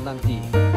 nanti.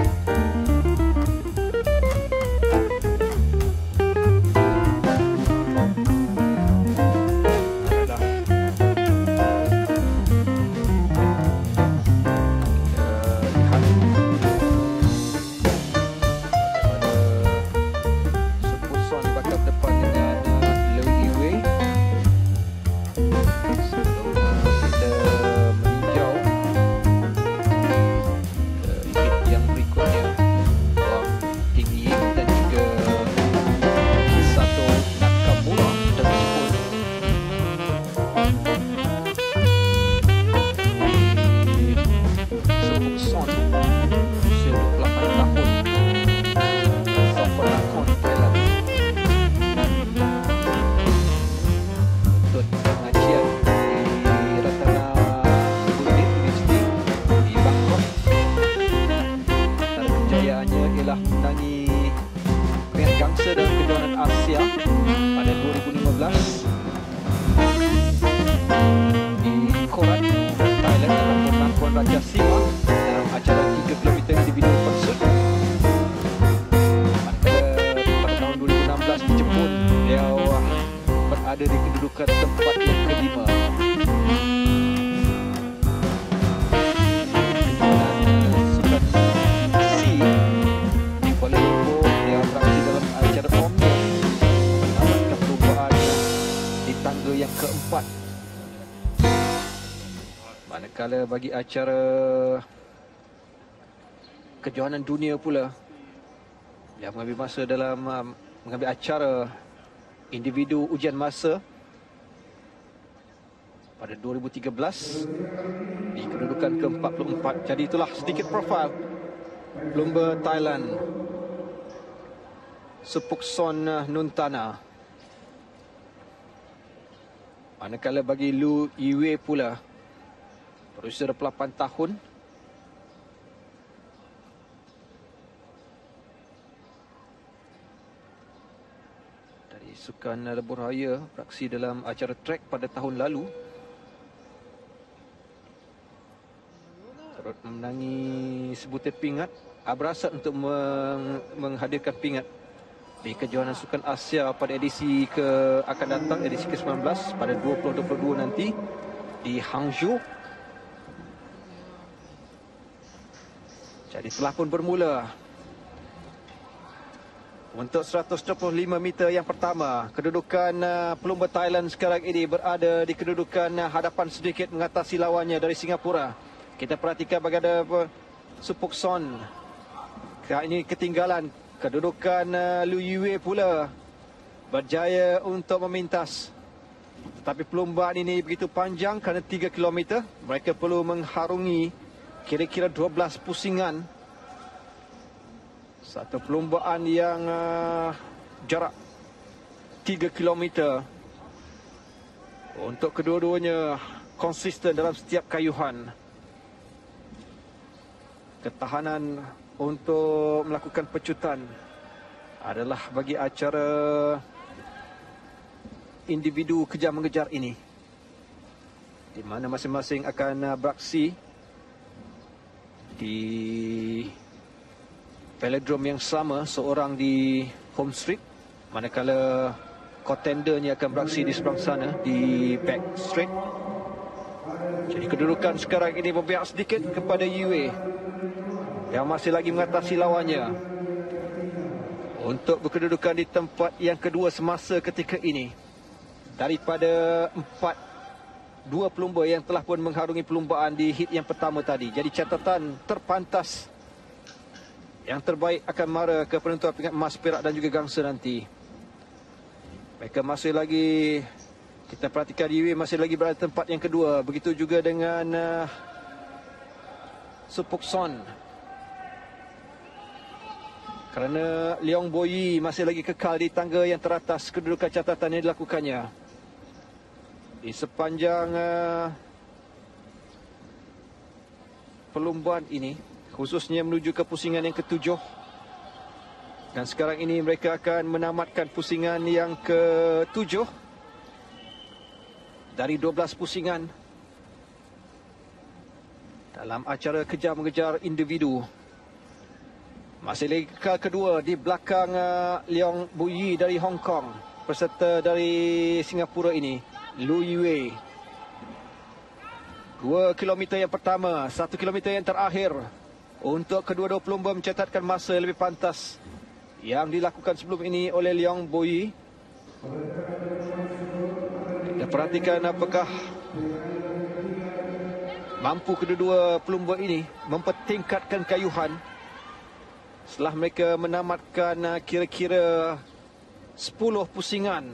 Menangi peringkat gangsa dalam kejuaraan Asia pada 2015 di Korat, Thailand, dalam penangkuan Raja Sima dalam acara 3 km individu pursuit. Pada tahun 2016 di Jepun, beliau berada di kedudukan tempat yang kelima. Yang keempat. Manakala bagi acara kejohanan dunia pula, dia mengambil masa dalam mengambil acara individu ujian masa pada 2013 di kedudukan ke-44. Jadi itulah sedikit profil pelumba Thailand, Supukson Nuntana. Manakala bagi Lu Iwe pula, berusia 28 tahun. Dari Sukan Lebuh Raya, beraksi dalam acara trek pada tahun lalu. Turut memenangi sebutir pingat, berhasrat untuk menghadirkan pingat di kejohanan Sukan Asia pada edisi akan datang, edisi ke-19 pada 2022 nanti di Hangzhou. Jadi telah pun bermula untuk 125 meter yang pertama. Kedudukan pelumba Thailand sekarang ini berada di kedudukan hadapan sedikit mengatasi lawannya dari Singapura. Kita perhatikan bagaimana Supukson ini ketinggalan. Kedudukan Lu Yue pula berjaya untuk memintas. Tetapi perlumbaan ini begitu panjang kerana 3 km. Mereka perlu mengharungi kira-kira 12 pusingan. Satu perlumbaan yang jarak 3 km. Untuk kedua-duanya konsisten dalam setiap kayuhan. Ketahanan untuk melakukan pecutan adalah bagi acara individu kejar-mengejar ini, di mana masing-masing akan beraksi di velodrome yang sama, seorang di home street, manakala contendernya akan beraksi di seberang sana di back street. Jadi kedudukan sekarang ini berpihak sedikit kepada Yue yang masih lagi mengatasi lawannya untuk berkedudukan di tempat yang kedua semasa ketika ini. Daripada 2 pelumba yang telah pun mengharungi perlumbaan di hit yang pertama tadi. Jadi catatan terpantas yang terbaik akan mara ke penentuan peringkat emas, perak dan juga gangsa nanti. Mereka masih lagi, kita perhatikan Yue masih lagi berada di tempat yang kedua. Begitu juga dengan Supukson. Kerana Leong Boyi masih lagi kekal di tangga yang teratas, kedudukan catatan yang dilakukannya. Di sepanjang perlumbaan ini, khususnya menuju ke pusingan yang ke-7. Dan sekarang ini mereka akan menamatkan pusingan yang ke-7 dari 12 pusingan dalam acara kejar-mengejar individu Masih lagi kekal kedua di belakang Leong Buyi dari Hong Kong. Peserta dari Singapura ini, Lu Yue. 2 kilometer yang pertama, 1 kilometer yang terakhir. Untuk kedua-dua pelumba mencatatkan masa lebih pantas yang dilakukan sebelum ini oleh Leong Buyi. Kita perhatikan apakah mampu kedua-dua pelumba ini mempertingkatkan kayuhan setelah mereka menamatkan kira-kira 10 pusingan.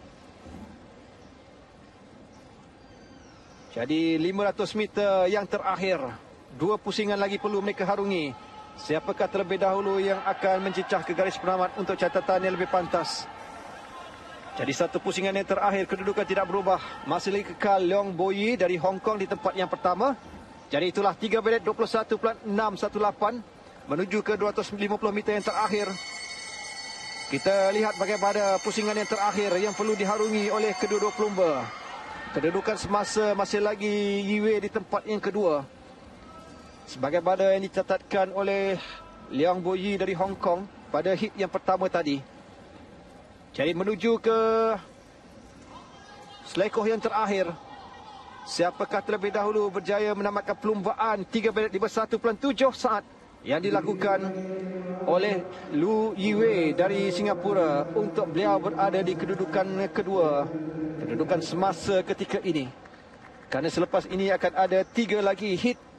Jadi 500 meter yang terakhir, 2 pusingan lagi perlu mereka harungi. Siapakah terlebih dahulu yang akan mencecah ke garis penamat untuk catatan yang lebih pantas? Jadi 1 pusingan yang terakhir, kedudukan tidak berubah. Masih lagi kekal Leong Boyi dari Hong Kong di tempat yang pertama. Jadi itulah 3 minit 21.618 menuju ke 250 meter yang terakhir. Kita lihat bagaimana pusingan yang terakhir yang perlu diharungi oleh kedua-dua pelumba. Kedudukan semasa masih lagi Yue di tempat yang kedua, sebagaimana yang dicatatkan oleh Leong Boyi dari Hong Kong pada hit yang pertama tadi. Jadi menuju ke selekoh yang terakhir, siapakah terlebih dahulu berjaya menamatkan perlumbaan 3 minit 51.7 saat yang dilakukan oleh Lu Yue dari Singapura untuk beliau berada di kedudukan kedua, kedudukan semasa ketika ini. Kerana selepas ini akan ada 3 lagi hit